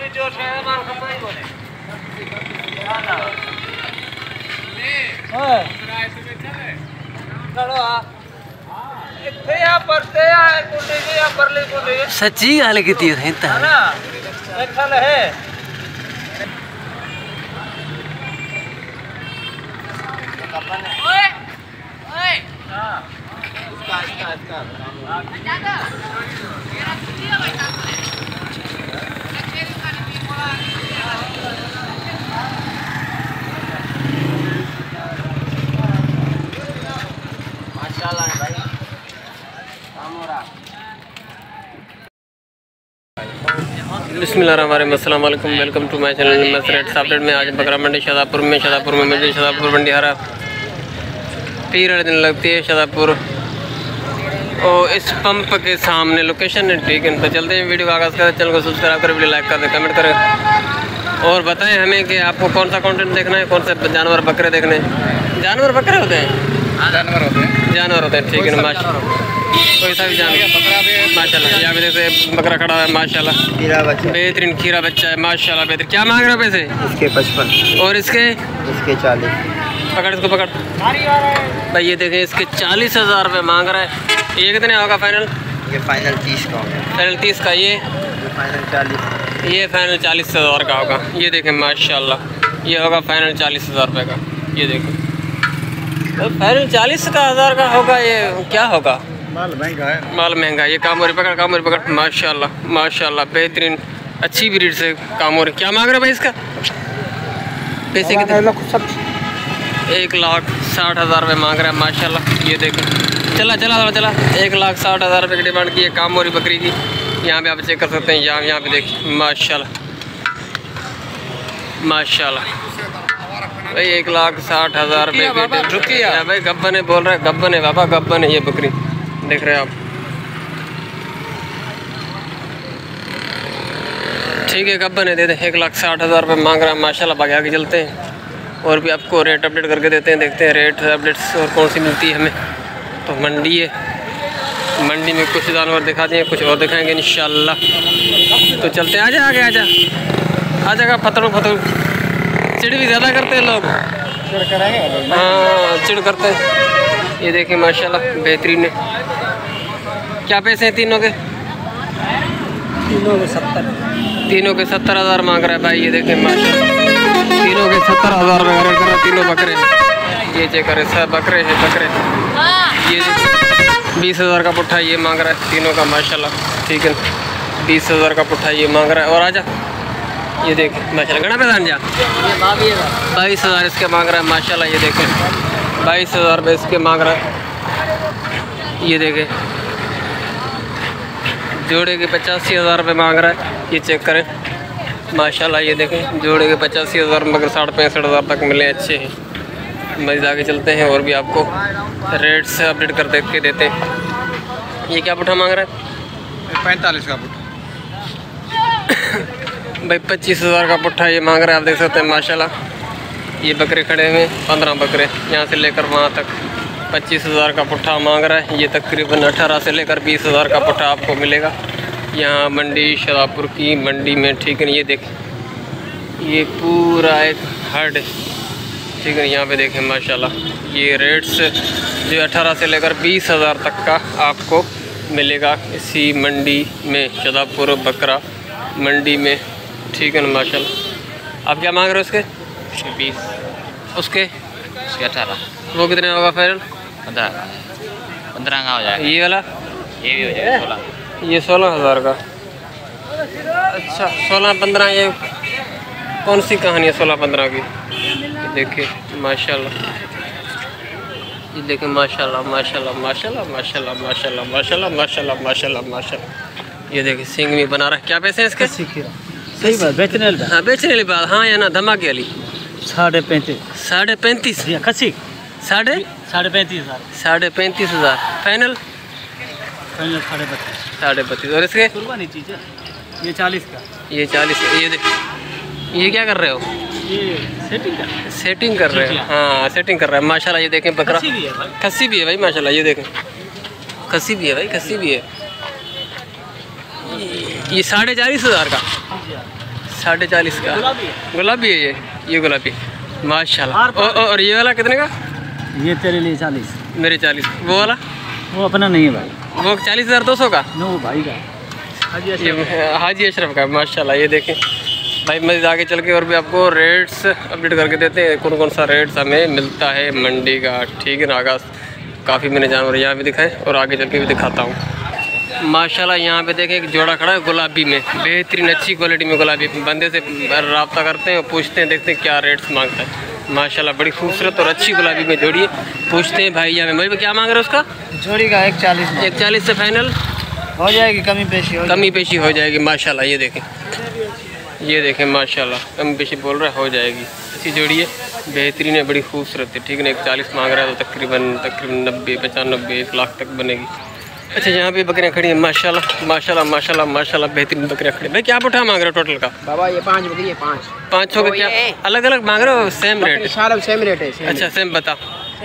सच्ची गल की बिस्मिल्लाहिर्रहमानिर्रहीम, अस्सलाम वालेकुम, welcome to my channel rates update में। आज बकरा मंडी शादापुर में मुझे शादापुर मंडी हरा पीर वाले दिन लगती है शादापुर, और इस पंप के सामने लोकेशन है। ठीक है, तो चलते हैं, वीडियो का आगाज़ करें। चैनल को सब्सक्राइब करें, वीडियो लाइक करें, कमेंट करें और बताएं हमें कि आपको कौन सा कंटेंट देखना है, कौन से जानवर बकरे देखने हैं। जानवर बकरे होते हैं, जानवर होते हैं। ठीक है, माशाल्लाह कोई सा भी जानवर माशाल्लाह। यहाँ पे देखते बकरा खड़ा है माशाल्लाह, बेहतरीन खीरा बच्चा है माशाल्लाह, बेहतरीन। क्या मांग रहे हो पैसे? इसके 55 और इसके 40। पकड़ इसको, पकड़ भाई। ये देखें, इसके 40,000 रुपये मांग रहा है। ये कितने होगा फाइनल? ये फाइनल 30 का होगा। फाइनल 30 का। ये फाइनल 40। ये फाइनल 40,000 का होगा। ये देखें माशाल्लाह, ये होगा फाइनल 40,000 रुपये का। ये देखें तो फाइनल 40,000 का होगा। ये क्या होगा? माल महंगा है, माल महंगा। ये कामोरी पकड़, कामोरी पकड़ माशाल्लाह माशाल्लाह, बेहतरीन अच्छी ब्रीड से कामोरी। क्या मांग रहे भाई इसका पैसे? कितने? 1,60,000 रुपये मांग रहा है माशाल्लाह। ये देखें, चला 1,60,000 रुपये की डिमांड की है कामोरी बकरी की। यहाँ पे आप चेक कर सकते हैं। यहाँ पे देखिए माशाल्लाह माशाल्लाह भाई, 1,60,000 रुपये। रुकिए भाई, गब्बन है बोल रहा है, गब्बन है बाबा, गब्बन है। ये बकरी देख रहे हैं आप, ठीक है, गब्बन है, दे दे। 1,60,000 रुपये मांग रहा है माशाल्लाह। बाकी आगे चलते हैं और भी आपको रेट अपडेट करके देते हैं, देखते हैं रेट अपडेट्स और कौन सी मिलती है हमें। तो मंडी है, मंडी में कुछ जानवर दिखा दिए, कुछ और दिखाएंगे इंशाल्लाह। तो चलते हैं, आजा आगे आजा आजा। फतरू चिड़ भी ज़्यादा करते हैं लोग, हाँ चिड़ करते हैं। ये देखिए माशाल्लाह बेहतरीन है। क्या पैसे हैं तीनों के? तीनों के 70,000 मांग रहा है भाई। ये देखें माशाल्लाह, तीनों के 70,000 रुपये रेट कर रहा है। तीनों बकरे, ये चेक करें, सब बकरे हैं बकरे। ये 20,000 का पुट्ठा ये मांग रहा है तीनों का माशाल्लाह। ठीक है, 20,000 का पुट्ठा ये मांग रहा है। और आजा, ये देखें माशाल्लाह, गणा पैदान जा 22,000 इसके मांग रहा है माशाल्लाह। ये देखें 22,000 रुपये इसके मांग रहा है। ये देखें जोड़े के 85,000 रुपये मांग रहा है। ये चेक करें माशाल्लाह। ये देखें जोड़े के 85,000, मगर 60-65,000 तक मिले, अच्छे हैं। मज़ीद आगे चलते हैं और भी आपको रेट से अपडेट कर के देते हैं। ये क्या पुट्ठा मांग रहा है? 45 का पुट्ठा भाई। 25,000 का पुट्ठा ये मांग रहा है, आप देख सकते हैं माशाल्लाह। ये बकरे खड़े हुए 15 बकरे, यहाँ से लेकर वहाँ तक 25,000 का पुट्ठा मांग रहा है। ये तकरीबन 18 से लेकर 20,000 का पुट्ठा आपको मिलेगा यहाँ मंडी शादापुर की मंडी में। ठीक है, ये देखें, ये पूरा एक हर्ड है। ठीक है, यहाँ पे देखें माशाल्लाह। ये रेट्स जो 18 से लेकर 20,000 तक का आपको मिलेगा इसी मंडी में, शादापुर बकरा मंडी में। ठीक है ना माशाल्लाह। आप क्या मांग रहे हो उसके? 20। उसके 18। वो कितने होगा फाइनल? 15 का हो जाएगा। ये वाला? ये भी हो जाएगा 16। ये 16,000 का। अच्छा, 16-15। ये कौन सी कहानी है 16-15 की? देखिए माशाल्लाह, ये देखिए माशाल्लाह माशाल्लाह माशाल्लाह माशाल्लाह माशाल्लाह माशाल्लाह माशाल्लाह माशाल्लाह माशाल्लाह। ये देखिए सिंग भी बना रहा है। क्या पैसे हैं इसके? सही बात, बेचने वाली। हाँ बेचने वाली बात, हाँ या ना धमाके वाली। 35.5। 35.5 खसी 35,000। 35,000 फाइनल 32.5। और इसके? कुर्बानी चीज़ है। ये 40 का। ये 40। ये क्या कर रहे हो? ये सेटिंग कर रहे हैं। हाँ सेटिंग कर रहा है माशाल्लाह। ये देखें बकरा, खस्सी भी है भाई माशाल्लाह। ये देखें खस्सी भी है भाई, खस्सी भी है। ये 40,500 का, 40.5 का गुलाबी है ये गुलाबी माशाल्लाह। और ये वाला कितने का? ये तेरे लिए 40। मेरे 40। वो वाला? वो अपना नहीं है भाई, वो 40,200 का। नो भाई का, ये हाजी अशरफ का माशाल्लाह। ये देखें भाई, मज़ीद आगे चल के और भी आपको रेट्स अपडेट करके देते हैं, कौन कौन सा रेट्स हमें मिलता है मंडी का। ठीक है ना आगाज़, काफ़ी मैंने जानवर यहाँ भी दिखाए और आगे चल के भी दिखाता हूँ। माशाल्लाह यहाँ पे देखें एक जोड़ा खड़ा है गुलाबी में, बेहतरीन अच्छी क्वालिटी में गुलाबी। बंदे से रब्ता करते हैं और पूछते हैं, देखते हैं क्या रेट्स मांगता है। माशाल्लाह बड़ी खूबसूरत और अच्छी गुलाबी में जोड़ी है। पूछते हैं भाई यहाँ पे क्या मांग रहे हो उसका? जोड़ी का 140। 140 से फाइनल हो जाएगी, कमी पेशी हो जाएगी माशाल्लाह। ये देखें माशाल्लाह, कमी पेशी बोल रहा है, हो जाएगी। अच्छी जोड़ी है, बेहतरीन है, बड़ी खूबसूरत है। ठीक है ना, 140 मांग रहा है तो तकरीबन 90, 95, 1 लाख तक बनेगी। अच्छा यहाँ पे बकरियाँ खड़ी हैं माशाल्लाह माशाल्लाह माशाल्लाह माशाल्लाह, बेहतरीन बकरियाँ खड़ी। भाई क्या उठा मांग रहे हो टोटल का? बाबा ये 5 बकरी है, 5 का क्या अलग अलग मांग रहे हो? Same rate? सारा सेम रेट है। अच्छा सेम बता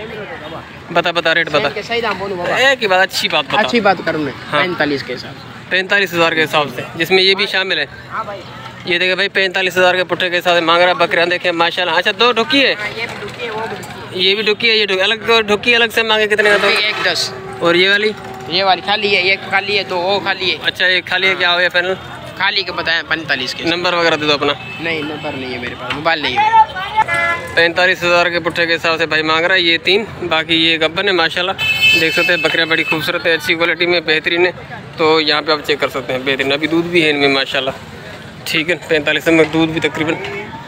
रेट बता। सही दाम बोलूं बाबा? एक ही बात, अच्छी बात बता। अच्छी बात करूँ मैं। हाँ। 45 के हिसाब 45,000 के हिसाब से, जिसमें ये भी शामिल है। हाँ भाई, ये देखे भाई 45,000 के पुट्ठे के हिसाब से मांग रहा है बकरियाँ। देखें माशाल्लाह। अच्छा 2 ढुकी है, ये भी दुखी है, वो भी दुखी है। ये भी ढुकी है, ये अलग ढुकी अलग से मांगे कितने का? 110। और ये वाली? ये वाली खाली है, एक खाली है, 2 वो खाली है। अच्छा ये खाली है, क्या हो गया फाइनल? खाली के बताया 45 के। नंबर वगैरह दे दो अपना। नहीं नंबर नहीं है मेरे पास, मोबाइल नहीं है। 45,000 के पुट्ठे के हिसाब से भाई मांग रहा है। ये 3, बाकी ये गब्बन है माशाल्लाह। देख सकते हैं बकरियाँ बड़ी खूबसूरत है, अच्छी क्वालिटी में, बेहतरीन है। तो यहाँ पे आप चेक कर सकते हैं, बेहतरीन। अभी दूध भी है इनमें माशाल्लाह। ठीक है, 45 में दूध भी तकरीबन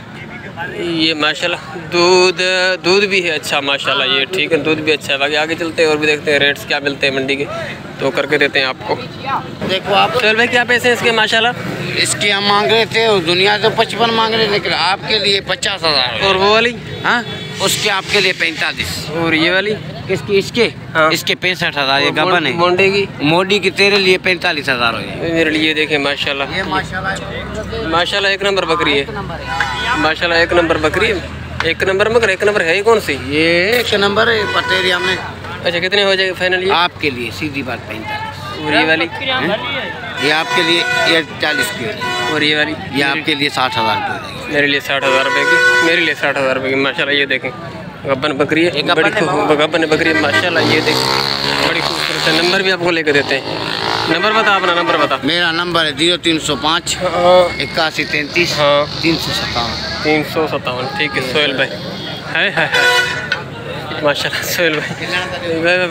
ये माशाल्लाह दूध भी है अच्छा माशाल्लाह। ये ठीक है, दूध भी अच्छा है। बाकी आगे चलते हैं और भी देखते हैं रेट्स क्या मिलते हैं मंडी के, तो करके देते हैं आपको। देखो आप चल भाई क्या पैसे हैं इसके माशाल्लाह? इसके हम मांग रहे थे, दुनिया तो 55 मांग रहे, लेकिन आपके लिए 50,000। और वो वाली? हाँ, उसके आपके लिए 45। और ये वाली? किसकी? इसके? हाँ। इसके 65,000। ये गबन है। मोंडे की? मोडी की तेरे लिए 45,000 हो जाए। मेरे लिए देखें माशाल्लाह। ये माशाल्लाह माशाल्लाह 1 नंबर बकरी है माशाल्लाह, 1 नंबर बकरी है। 1 नंबर मगर 1 नंबर है ही कौन सी? ये 1 नंबर है पटेरिया में। अच्छा कितने हो जाएगा फाइनल ये? आपके लिए सीधी बात 45। और ये वाली? ये आपके लिए ये 40 की हो जाएगी। और ये वाली? ये आपके लिए 60,000 की हो जाएगी। मेरे लिए 60,000 रुपये की। मेरे लिए 60,000 रुपये की माशाल्लाह। ये देखें गब्बन बकरी है, बड़ी गब्बन बकरी है माशाल्लाह। ये देखें बड़ी खूबसूरत है। नंबर भी आपको लेकर देते हैं। नंबर बता अपना, नंबर बता। मेरा नंबर है 0305 हाँ 8133 हाँ 357। 357। ठीक है सोहेल भाई है माशाल्लाह। सोहेल भाई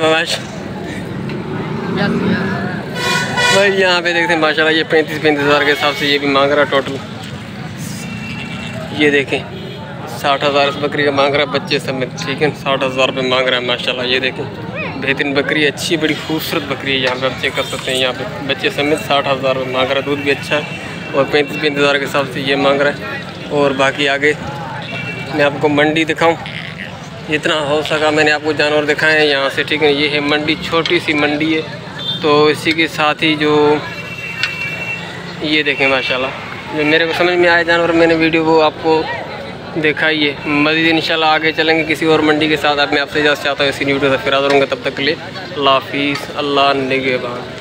भाई यहाँ पे देखते हैं माशाल्लाह। ये 35,000 के हिसाब से ये भी मांग रहा है टोटल। ये देखें 60,000 इस बकरी का मांग रहा है बच्चे समेत। ठीक है 60,000 रुपये मांग रहा है माशाल्लाह। ये देखें बेहतरीन बकरी है, अच्छी बड़ी खूबसूरत बकरी है। यहाँ पे आप चेक कर सकते हैं, यहाँ पे बच्चे समेत 60,000 रुपये मांग रहा है। दूध भी अच्छा है और 35,000 के हिसाब से ये मांग रहा है। और बाकी आगे मैं आपको मंडी दिखाऊँ, जितना हो सका मैंने आपको जानवर दिखाए हैं यहाँ से। ठीक है, ये है मंडी, छोटी सी मंडी है। तो इसी के साथ ही जो ये देखें माशाल्लाह, जो मेरे को समझ में आया जानवर मैंने वीडियो वो आपको दिखाई है। मज़ीद इंशाल्लाह आगे चलेंगे किसी और मंडी के साथ। अब मैं आपसे इजाज़त चाहता हूँ इसी वीडियो से फिर हाज़िर होंगे। तब तक के लिए अल्लाह हाफिज़, अल्लाह निगहबान।